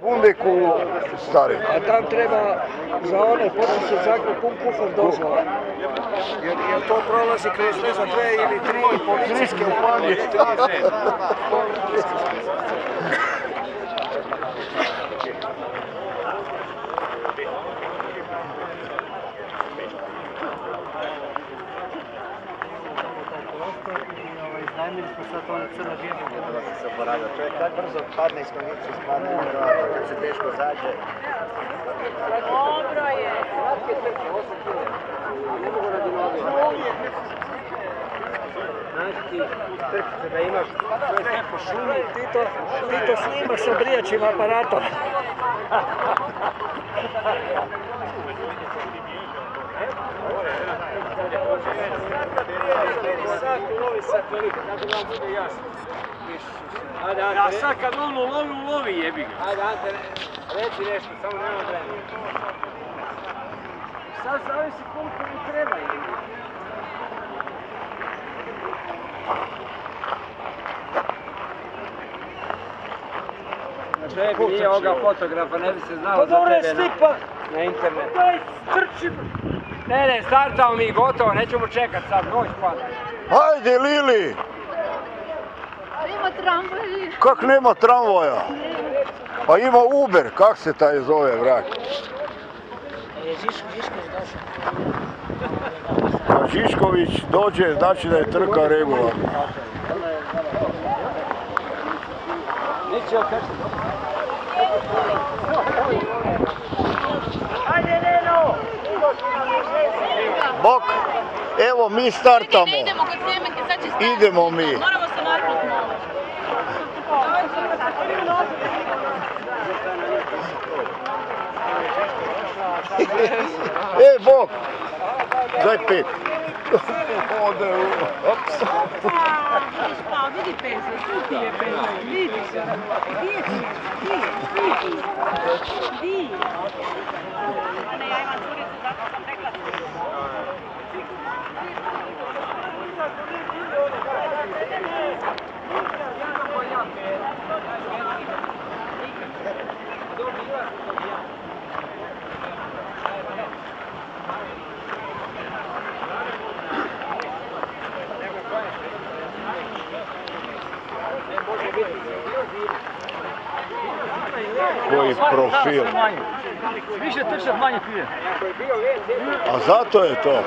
Bundeku stari. A tam treba za one počešće zakon kufer dozvola. Jer to prolazi kroz ne znam 2 ili 3 policijske upanije. Iznajmili smo sad one crne dvijevnike da se oporavio. Čovjek tak brzo padne iz kondicije, spadne nevjerojatno, kad se teško zađe. Dobro je. Ne mogu radi noge. Znaš ti trčice da imaš sve po šumi. Ti to snimaš sa brijačim aparatom. Ja sad kad on ulovi jebi ga. Ajde Ante, reci nešto, samo nema vremena. Sad zavisi koliko mi treba. Čovjek nije ovoga fotografa, ne bi se znalo za tebe na internetu. Daj, trčim! Ne, startao mi gotovo, nećemo čekat sad, noć pada. Hajde Lili! Nema tramvaja. Kak nema tramvaja? Pa ima Uber, kak se taj zove vrak? Kad Žišković dođe, znači da je trka regularna. Bok, evo mi startamo. Ne idemo kod Sjemenke, sad će stati. Idemo mi. Moramo se naprijed malo. Bok, daj 5. Ode u... Pa vidi peso, tu ti je peso, vidiš. Di. Ne, ja imam curicu, zato sam rekla. Koji profil. Više trčat, manje pije. A zato je to.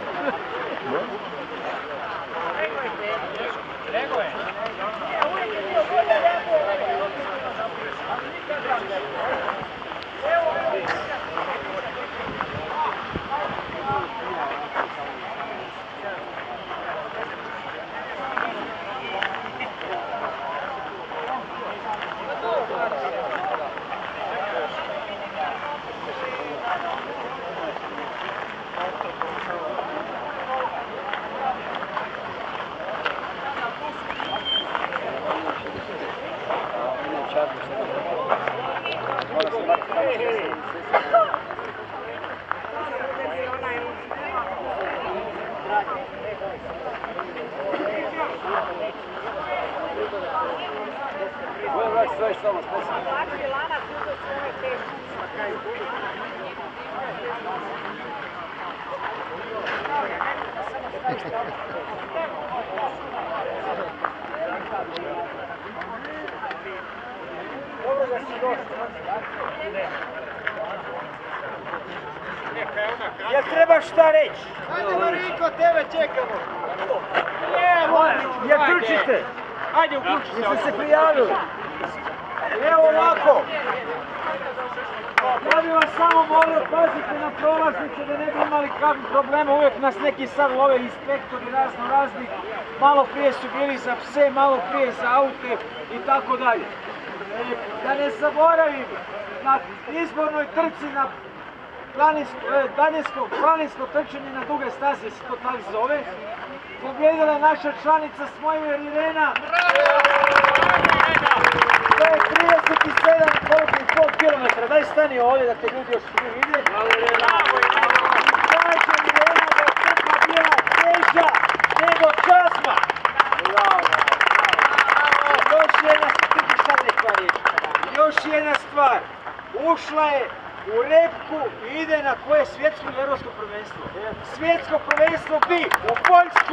Jel treba šta reći? Ajde Marinko, tebe čekamo. Jel trčite? Ajde, uključi se. Jeste se prijavili? Evo ovako. Ja bih vas samo molio, pazite na prolaznice da ne bi imali kakvih problema, uvijek nas neki sad love inspektori razno razni, malo prije su bili za pse, malo prije za aute i tako dalje. Da ne zaboravim, na izbornoj trci na planinsko trčanje na duge staze se to tako zove, pobjedila je naša članica Smojver Irena. To je 37,5 km. Daj stani ovdje da te ljudi još svi vide. Kaže Irena da je trka bila teža nego časma. Još jedna se ti sad rekla riječ. još jedna stvar. Ušla je u repku i ide na koje svjetsko i europsko prvenstvo. Svjetsko prvenstvo bi u Poljsku.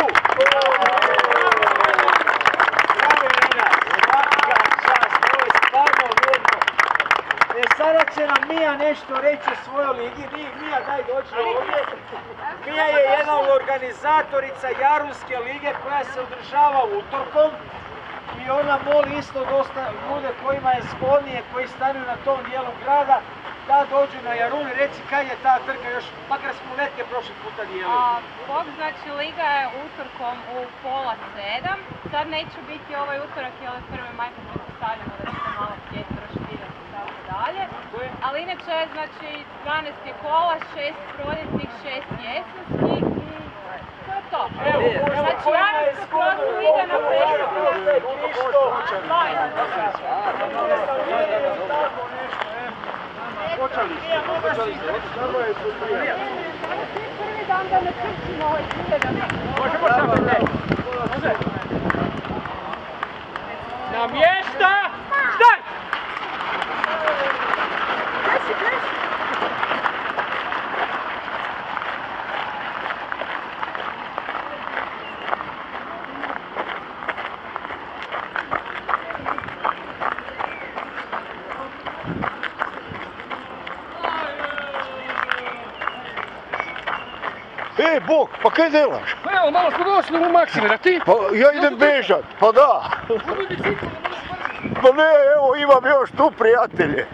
Sada će nam Mija nešto reći o svojoj ligi. Mija, daj dođi ovdje. Mija je jedna od organizatorica Jarunske lige koja se održava utorkom. I ona moli isto dosta ljude kojima je sklonije, koji stanuju na tom dijelu grada, da dođu na Jarun i reci kad je ta trka još, makar smo letke prošli puta dijelili. Bog, znači liga je utorkom u 6:30. Sad neće biti ovaj utorak i ovaj 1. maj, pa pretpostavljamo da će se malo htjeti proširati i tako dalje. Ali inače, znači 12 je kola, 6 proljetnih, 6 jesenskih i to je to. Znači Jarunska cross liga na festivalu. Prvi dan da ne trčimo ovaj tjedan. Možemo samo ne. Na mjesta! Staj! Bog, pa kaj delaš? Pa evo, malo smo došli u Maksimir, a ti? Pa ja idem bežat, pa da. Pa ne, evo imam još tu prijatelje.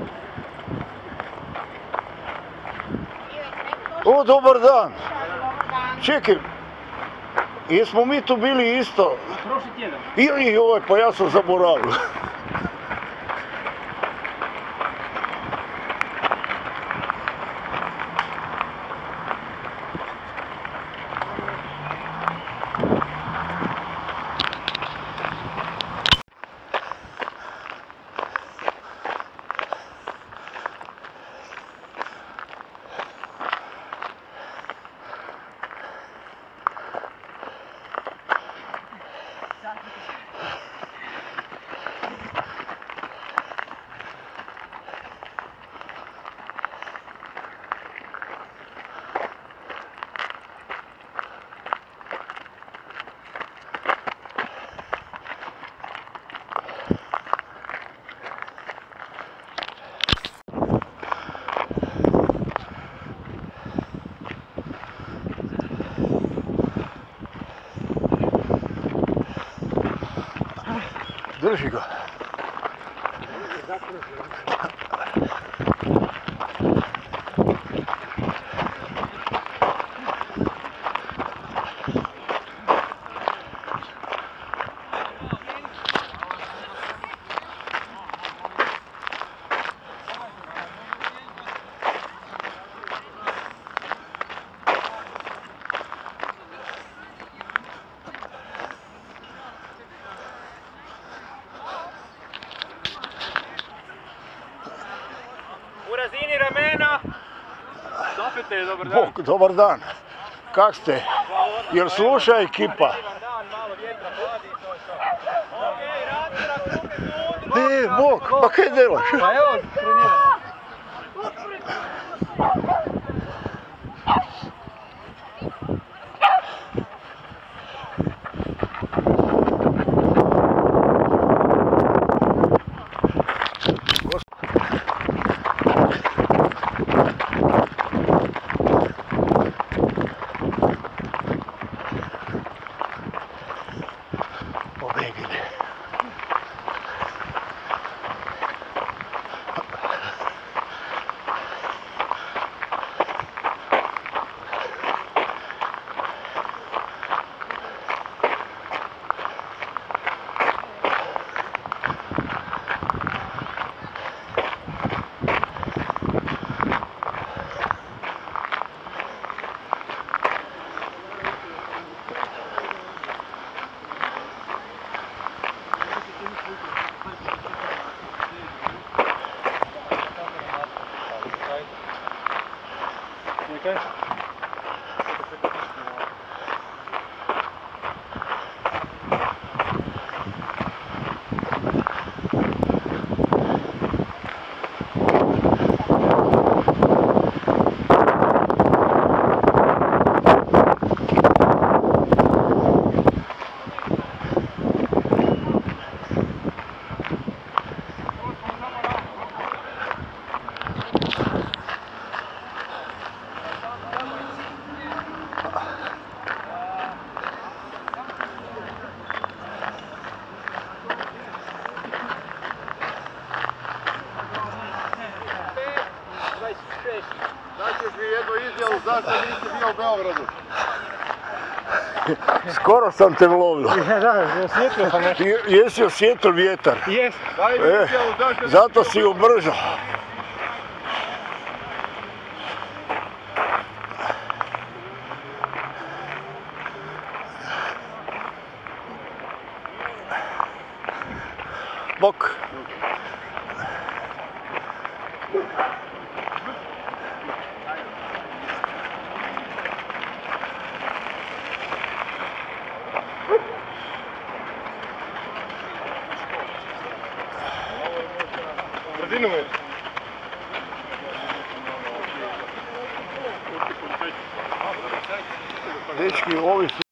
O, dobar dan. Čekaj, jesmo mi tu bili isto? Prošli tjedan. Joj, pa ja sam zaboravio. Drži ga. U razini ramena. Zapete, dobar dan. Bog, dobar dan. Kak ste? Jel sluša ekipa? Bog, pa kaj delaš? Pa evo, treniramo. Daćeš mi jednu izjavu zašto nisi bio u Beogradu. Skoro sam te lovio. Da, osjetio sam nešto. Jesi osjetio vjetar? Jes. Daj mi izjavu zašto nisi Zato si ubrzao. Bok. Brzinu me. Dečki, ovi su